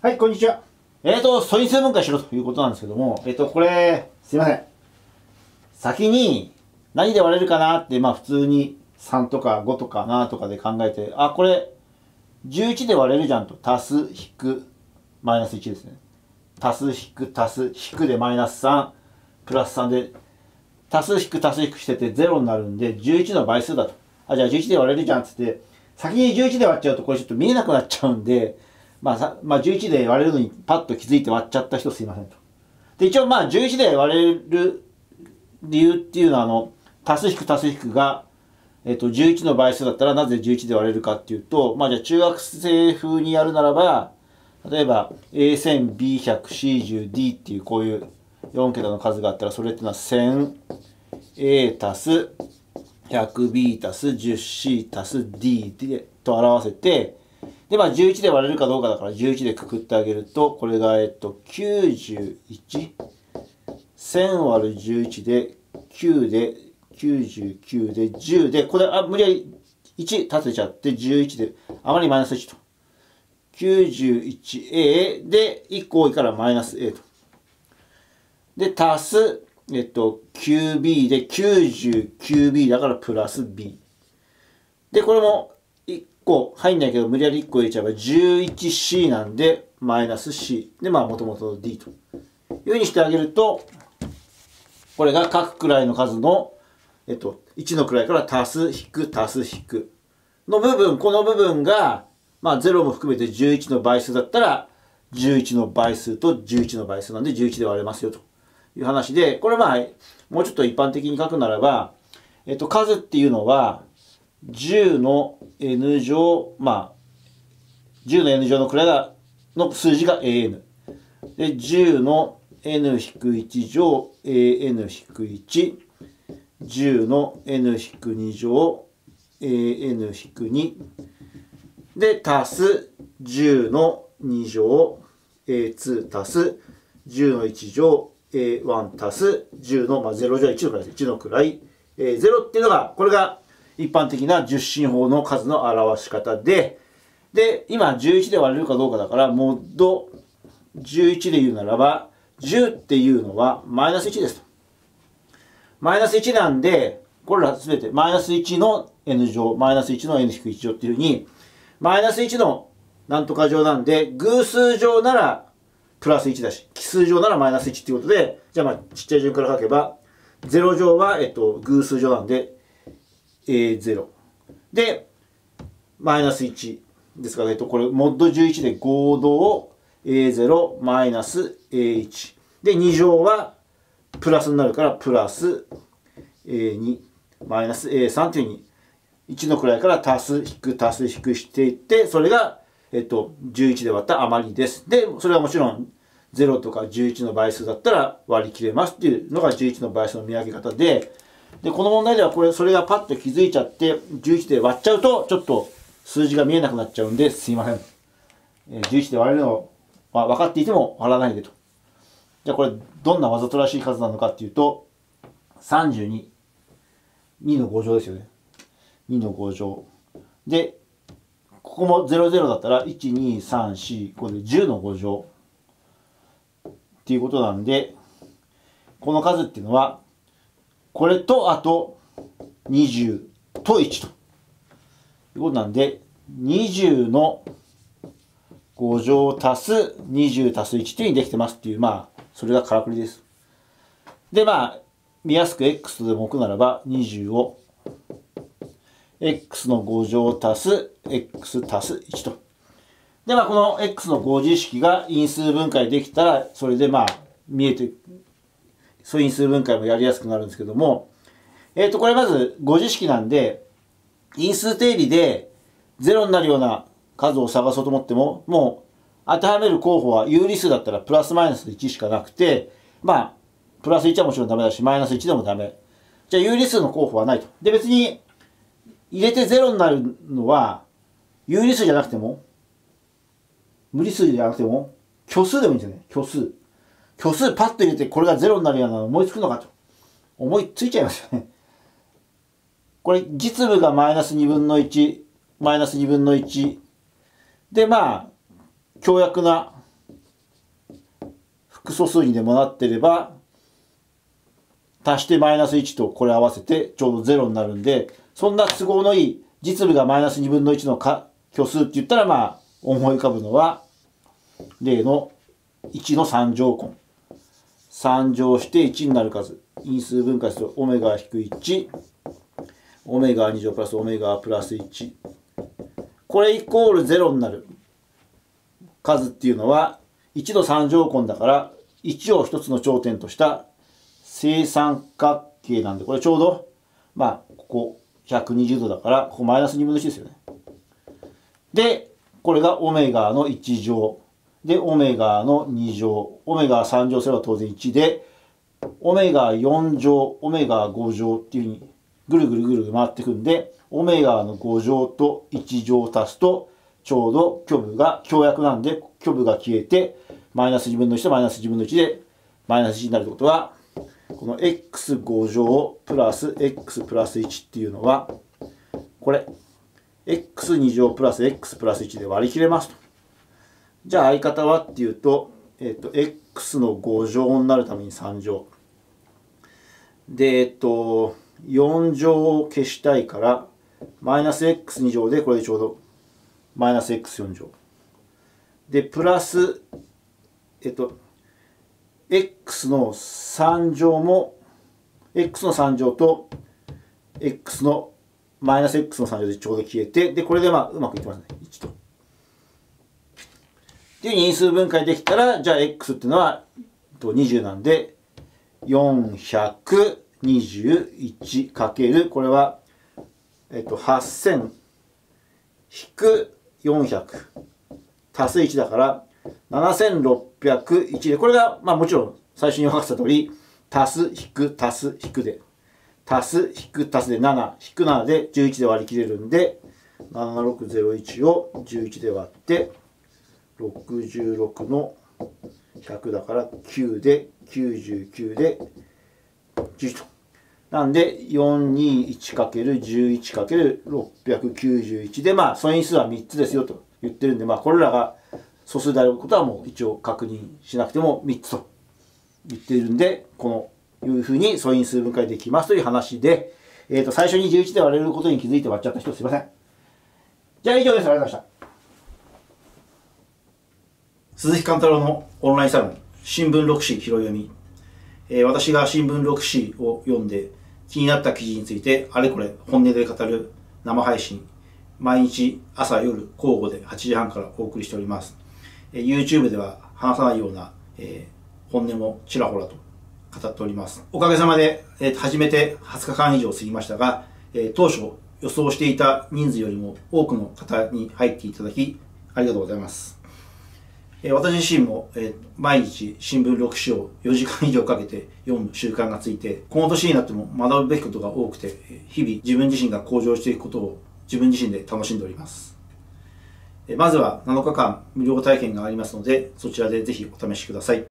はい、こんにちは。素因数分解しろということなんですけども、これ、すいません。先に何で割れるかなって、まあ普通に3とか5とか7とかで考えて、あ、これ、11で割れるじゃんと。足す、引く、マイナス1ですね。足す、引く、足す、引くでマイナス3、プラス3で、足す、引く、足す、引くしてて0になるんで、11の倍数だと。あ、じゃあ11で割れるじゃんっつって、先に11で割っちゃうとこれちょっと見えなくなっちゃうんで、まあ11で割れるのにパッと気づいて割っちゃった人すいませんと。で、一応まあ11で割れる理由っていうのは足す引く足す引くが、11の倍数だったらなぜ11で割れるかっていうと、まあじゃあ中学生風にやるならば、例えば A1000、B100、C10、D っていうこういう4桁の数があったら、それっていうのは 1000A 足す 100B 足す 10C 足す D と表せて、で、まあ、11で割れるかどうかだから、11でくくってあげると、これが、91、1000割る11で、9で、99で、10で、これ、無理やり1立てちゃって、11で、あまりマイナス1と。91A で、1個多いからマイナス A と。で、足す、9B で、99B だからプラス B。で、これも、1個入んないけど無理やり1個入れちゃえば 11C なんでマイナス C でまあ元々の D というふうにしてあげると、これが各位の数の1の位から足す引く足す引くの部分、この部分がまあ0も含めて11の倍数だったら11の倍数と11の倍数なんで11で割れますよという話で、これまあもうちょっと一般的に書くならば数っていうのは10の n 乗、まあ、10の n 乗の位の数字が an。で、10の n-1 乗 an-1。10の n-2 乗 an-2。で、足す10の2乗 a2 足す10の1乗 a1 足す10の、まあ、0乗は1の位です。1の位。0っていうのが、これが一般的な10進法の数の表し方で、今11で割れるかどうかだから、モッド11で言うならば、10っていうのはマイナス1ですと。マイナス1なんで、これらすべてマイナス1の n 乗、マイナス1の n-1 乗っていうふうに、マイナス1のなんとか乗なんで、偶数乗ならプラス1だし、奇数乗ならマイナス1っていうことで、じゃあまあちっちゃい順から書けば、0乗は偶数乗なんで、A0 でマイナス1ですから、これモッド11で合同 A0 マイナス A1 で2乗はプラスになるからプラス A2 マイナス A3 というふうに1の位から足す引く足す引くしていって、それが11で割った余りです。でそれはもちろん0とか11の倍数だったら割り切れますっていうのが11の倍数の見分け方で、この問題ではそれがパッと気づいちゃって11で割っちゃうとちょっと数字が見えなくなっちゃうんですいません。11で割れるのは分かっていても割らないでと。じゃあこれどんなわざとらしい数なのかっていうと、32、2の5乗ですよね。2の5乗。で、ここも00だったら1、2、3、4、これで10の5乗っていうことなんで、この数っていうのはこれとあと20と1ということなんで、20の5乗足す20足す1というふうにできてますっていう、まあそれがからくりです。でまあ見やすく x とでも置くならば、20を x の5乗足す x 足す1と。でまあこの x の5次式が因数分解できたら、それでまあ見えて、素因数分解もやりやすくなるんですけども、これまず5次式なんで、因数定理で0になるような数を探そうと思っても、もう当てはめる候補は有理数だったらプラスマイナス1しかなくて、まあ、プラス1はもちろんダメだし、マイナス1でもダメ。じゃあ有理数の候補はないと。で、別に入れて0になるのは、有理数じゃなくても、無理数じゃなくても、虚数でもいいんですよね。虚数。虚数パッと入れてこれが0になるようなの思いつくのかと。思いついちゃいますよね。これ実部がマイナス2分の1、マイナス2分の1。で、まあ、強約な複素数にでもなってれば、足してマイナス1とこれ合わせてちょうど0になるんで、そんな都合のいい実部がマイナス2分の1の虚数って言ったら、まあ、思い浮かぶのは、例の1の3乗根。3乗して1になる数。因数分解すると、オメガ引く1、オメガ2乗プラスオメガプラス1。これイコール0になる数っていうのは、1の3乗根だから、1を一つの頂点とした正三角形なんで、これちょうど、まあ、ここ120度だから、ここマイナス2分の1ですよね。で、これがオメガの1乗。で、オメガの2乗。オメガ3乗すれば当然1で、オメガ4乗、オメガ5乗っていうふうに、ぐるぐるぐるぐる回っていくんで、オメガの5乗と1乗を足すと、ちょうど虚部が、強約なんで、虚部が消えて、マイナス2分の1とマイナス2分の1で、マイナス1になるってことは、この x5 乗プラス x プラス1っていうのは、これ、x2 乗プラス x プラス1で割り切れますと。じゃあ相方はっていうと、x の5乗になるために3乗。で、4乗を消したいから、マイナス x2 乗でこれでちょうどマイナス x4 乗。で、プラス、x の3乗も、x の3乗と、x の、マイナス x の3乗でちょうど消えて、で、これでまあ、うまくいってますね。1と。っていう因数分解できたら、じゃあ x っていうのは、20なんで、421かける、これは、8000引く400足す1だから、7601で、これが、まあもちろん最初に分かった通り、足す引く足す引くで、足す引く足すで7、引く7で11で割り切れるんで、7601を11で割って、66の100だから9で99で11と。なんで 421×11×691 で、まあ素因数は3つですよと言ってるんで、まあこれらが素数であることはもう一応確認しなくても3つと言っているんで、このいうふうに素因数分解できますという話で、最初に11で割れることに気づいて割っちゃった人すいません。じゃあ以上です。ありがとうございました。鈴木貫太郎のオンラインサロン、新聞6紙拾い読み。私が新聞6紙を読んで気になった記事についてあれこれ本音で語る生配信、毎日朝夜交互で8時半からお送りしております。YouTube では話さないような、本音もちらほらと語っております。おかげさまで、始めて20日間以上過ぎましたが、当初予想していた人数よりも多くの方に入っていただきありがとうございます。私自身も毎日新聞6紙を4時間以上かけて読む習慣がついて、この年になっても学ぶべきことが多くて、日々自分自身が向上していくことを自分自身で楽しんでおります。まずは7日間無料体験がありますので、そちらでぜひお試しください。